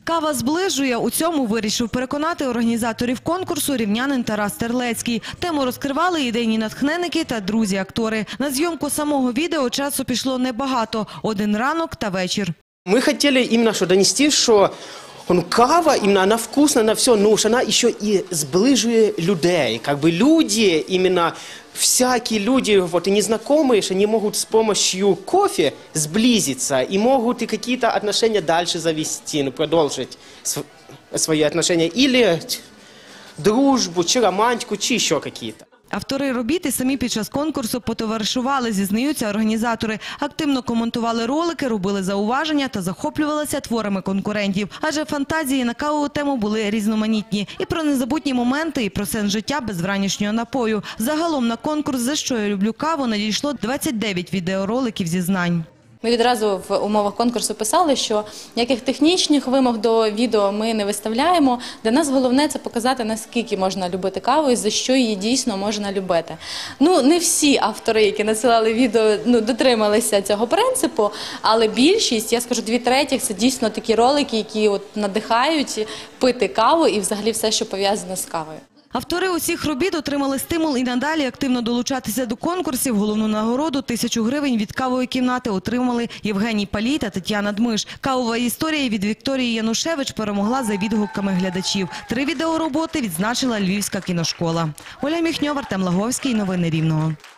Кава зближує. У цьому вирішив переконати організаторів конкурсу рівнянин Тарас Терлецький. Тему розкривали ідейні натхненники та друзі-актори. На зйомку самого відео часу пішло небагато – 1 ранок та вечір. Мы хотели именно донести, что кава, именно она вкусна, она все, но она еще и сближує людей. Как бы люди, именно всякие люди, вот и незнакомые, что они могут с помощью кофе сблизиться и могут и какие-то отношения дальше завести, продолжить свои отношения. Или дружбу, чи романтику, чи еще какие-то. Автори робіт і самі під час конкурсу потоваришували, зізнаються організатори. Активно коментували ролики, робили зауваження та захоплювалися творами конкурентів. Адже фантазії на кавову тему були різноманітні. І про незабутні моменти, і про сенс життя без вранішнього напою. Загалом на конкурс «За що я люблю каву» надійшло 29 відеороликів зізнань. Ми відразу в умовах конкурсу писали, що ніяких технічних вимог до відео ми не виставляємо. Для нас головне – це показати, наскільки можна любити каву і за що її дійсно можна любити. Не всі автори, які надсилали відео, дотрималися цього принципу, але більшість, я скажу 2/3, це дійсно такі ролики, які надихають пити каву і взагалі все, що пов'язане з кавою. Автори усіх робіт отримали стимул і надалі активно долучатися до конкурсів. Головну нагороду – 1000 гривень від кавової кімнати отримали Євгеній Палій та Тетяна Дмиш. Кавова історія від Вікторії Янушевич перемогла за відгуками глядачів. 3 відеороботи відзначила Львівська кіношкола. Оля Міхньов, Артем Лаговський. Новини Рівного.